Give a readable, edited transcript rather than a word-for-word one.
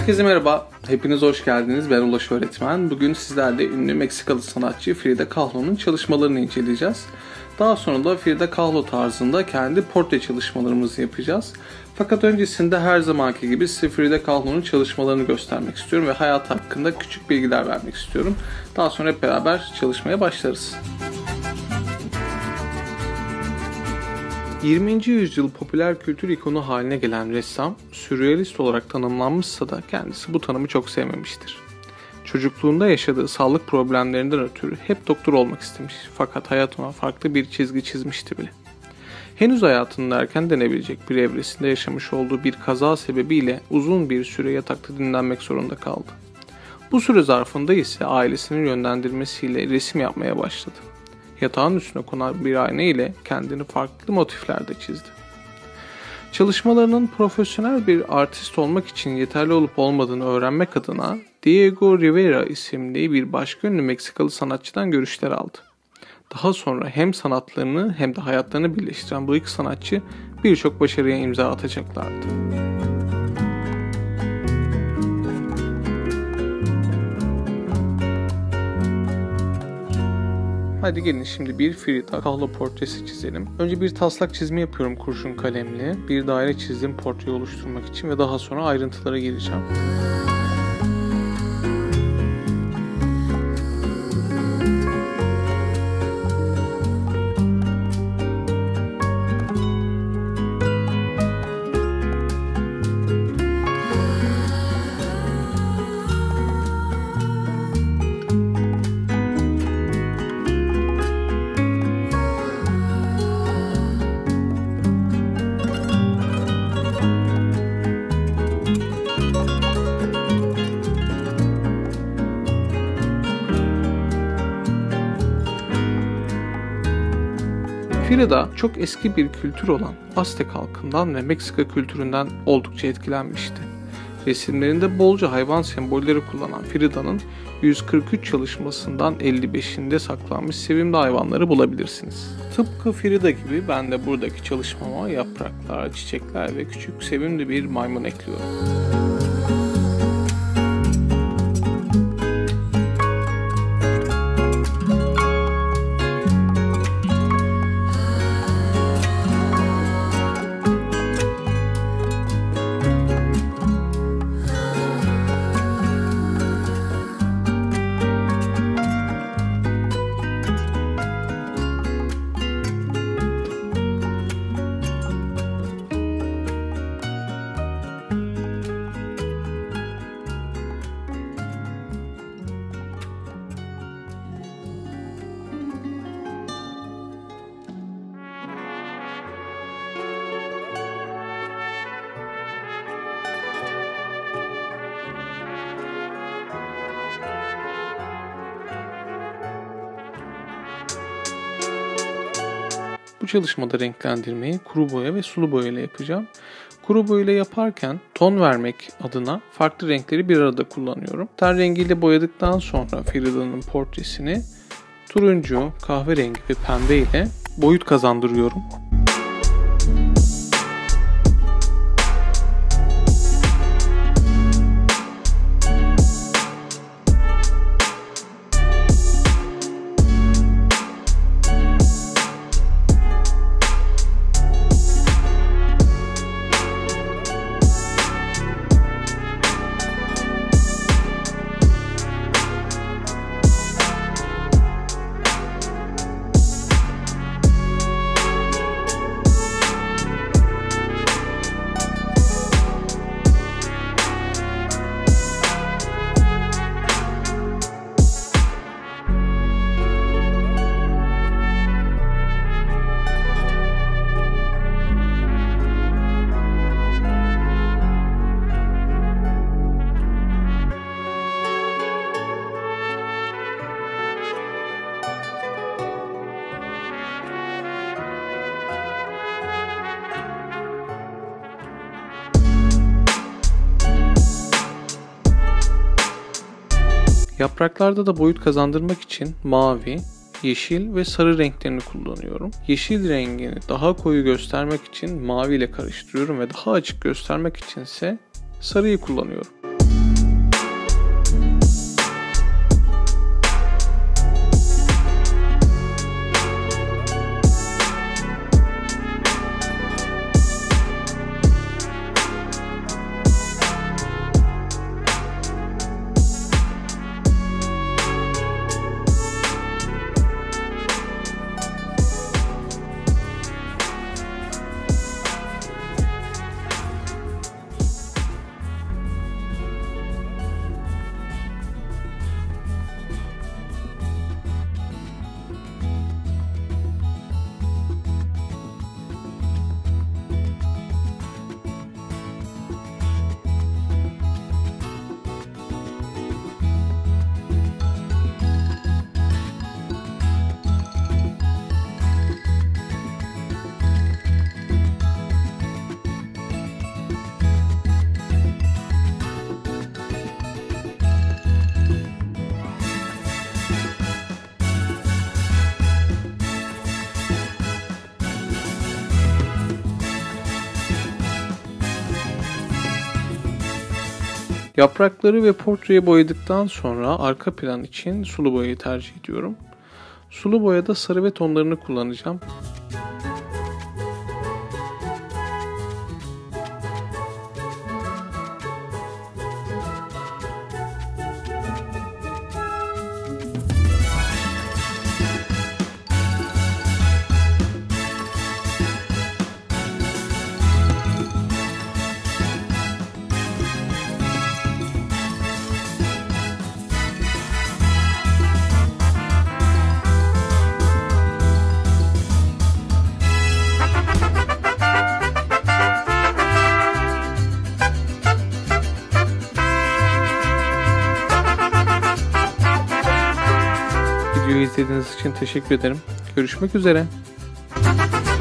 Herkese merhaba, hepiniz hoş geldiniz. Ben Ulaş Öğretmen. Bugün sizlerle ünlü Meksikalı sanatçı Frida Kahlo'nun çalışmalarını inceleyeceğiz. Daha sonra da Frida Kahlo tarzında kendi portre çalışmalarımızı yapacağız. Fakat öncesinde her zamanki gibi size Frida Kahlo'nun çalışmalarını göstermek istiyorum ve hayat hakkında küçük bilgiler vermek istiyorum. Daha sonra hep beraber çalışmaya başlarız. 20. yüzyıl popüler kültür ikonu haline gelen ressam, sürrealist olarak tanımlanmışsa da kendisi bu tanımı çok sevmemiştir. Çocukluğunda yaşadığı sağlık problemlerinden ötürü hep doktor olmak istemiş fakat hayat ona farklı bir çizgi çizmişti bile. Henüz hayatının erken denebilecek bir evresinde yaşamış olduğu bir kaza sebebiyle uzun bir süre yatakta dinlenmek zorunda kaldı. Bu süre zarfında ise ailesinin yönlendirmesiyle resim yapmaya başladı. Yatağın üstüne konan bir ayna ile kendini farklı motiflerde çizdi. Çalışmalarının profesyonel bir artist olmak için yeterli olup olmadığını öğrenmek adına Diego Rivera isimli bir başka ünlü Meksikalı sanatçıdan görüşler aldı. Daha sonra hem sanatlarını hem de hayatlarını birleştiren bu iki sanatçı birçok başarıya imza atacaklardı. Hadi gelin şimdi bir Frida Kahlo portresi çizelim. Önce bir taslak çizimi yapıyorum kurşun kalemle. Bir daire çizdim portreyi oluşturmak için ve daha sonra ayrıntılara gireceğim. Frida çok eski bir kültür olan Aztek halkından ve Meksika kültüründen oldukça etkilenmişti. Resimlerinde bolca hayvan sembolleri kullanan Frida'nın 143 çalışmasından 55'inde saklanmış sevimli hayvanları bulabilirsiniz. Tıpkı Frida gibi ben de buradaki çalışmama yapraklar, çiçekler ve küçük sevimli bir maymun ekliyorum. Bu çalışmada renklendirmeyi kuru boya ve sulu boya ile yapacağım. Kuru boya ile yaparken ton vermek adına farklı renkleri bir arada kullanıyorum. Ten rengiyle boyadıktan sonra Frida'nın portresini turuncu, kahverengi ve pembe ile boyut kazandırıyorum. Yapraklarda da boyut kazandırmak için mavi, yeşil ve sarı renklerini kullanıyorum. Yeşil rengini daha koyu göstermek için mavi ile karıştırıyorum ve daha açık göstermek için ise sarıyı kullanıyorum. Yaprakları ve portreyi boyadıktan sonra arka plan için sulu boyayı tercih ediyorum. Sulu boyada sarı ve tonlarını kullanacağım. Videoyu izlediğiniz için teşekkür ederim. Görüşmek üzere.